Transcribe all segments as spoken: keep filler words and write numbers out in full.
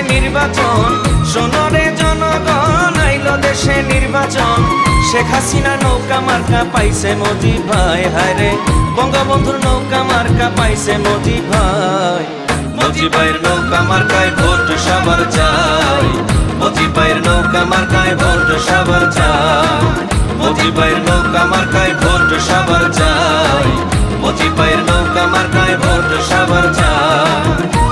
নির্বাচন, শোনরে জনগণ আইলো দেশে নির্বাচন। শেখ হাসিনা নৌকা মার্কা পাইছে মুজিব ভাই, হায়রে বঙ্গবন্ধুর নৌকা মার্কা পাইছে মুজিব ভাই। মুজিব ভাইয়ের নৌকা মার্কায় ভোট সবার চাই, মুজিব ভাইয়ের নৌকা মার্কায় ভোট সবার চাই, মুজিব ভাইয়ের নৌকা মার্কায় ভোট সবার চাই, মুজিব ভাইয়ের নৌকা মার্কায় ভোট সবার চাই।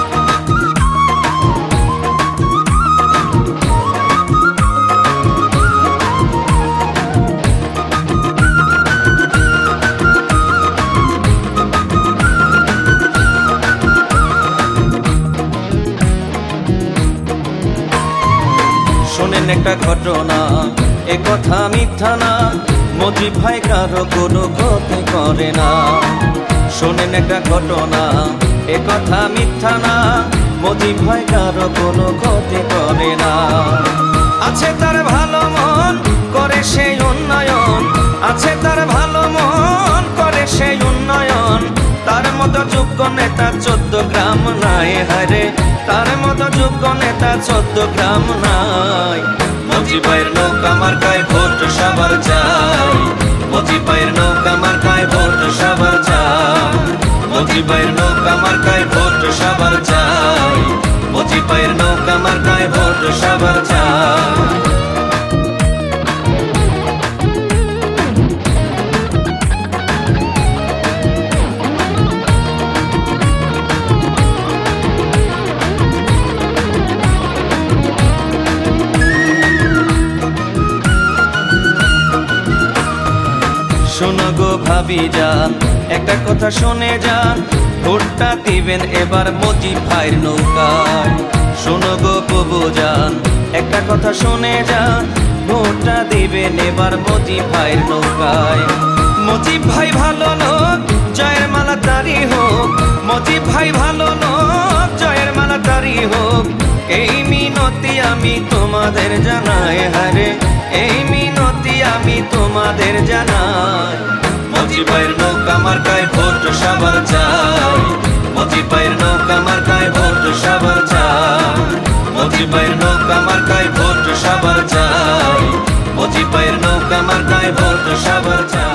শোনেন একটা ঘটনা, এ কথা মিথ্যা না, মুজিব ভাই কারো কোনো ক্ষতি করে না। শোনেন একটা ঘটনা, এ কথা মিথ্যা না, মুজিব ভাই কারো কোনো ক্ষতি করে না। আছে তার ভালো মন, করে সেই উন্নয়ন, আছে তার ভালো মন, করে সেই উন্নয়ন। তার মতো যোগ্য নেতা চোদ্দ গ্রাম নাই, হায়রে তার মতো যোগ্য নেতা চোদ্দ গ্রাম নাই। মুজিব ভাইয়ের নৌকা মার্কায় ভোট সবার চাই, মুজিব ভাইয়ের নৌকা মার্কায় ভোট সবার চাই, মুজিব ভাইয়ের নৌকা মার্কায় ভোট সবার চাই, মুজিব ভাইয়ের নৌকা মার্কায় ভোট সবার চাই। শোনো গো ভাবি যান, একটা কথা শুনে যান, ভোটটা দিবেন এবার মুজিব ভাইয়ের নৌকায়। শোনো গো বুবু যান, একটা কথা শুনে যান, ভোটটা দিবেন এবার মুজিব ভাইয়ের নৌকায়। মুজিব ভাই ভালো লোক, জয়ের মালা তারি হোক, মুজিব ভাই ভালো লোক, জয়ের মালা তারি হোক। এই মিনতি আমি তোমাদের জানাই, হারে এই মিনতি আমি তোমাদের জানাই। মুজিব ভাইয়ের নৌকা মার্কায় ভোট সবার চাই, মুজিব ভাইয়ের নৌকা মার্কায় ভোট সবার চাই, মুজিব ভাইয়ের নৌকা মার্কায় ভোট সবার চাই, মুজিব ভাইয়ের নৌকা মার্কায় ভোট সবার চাই।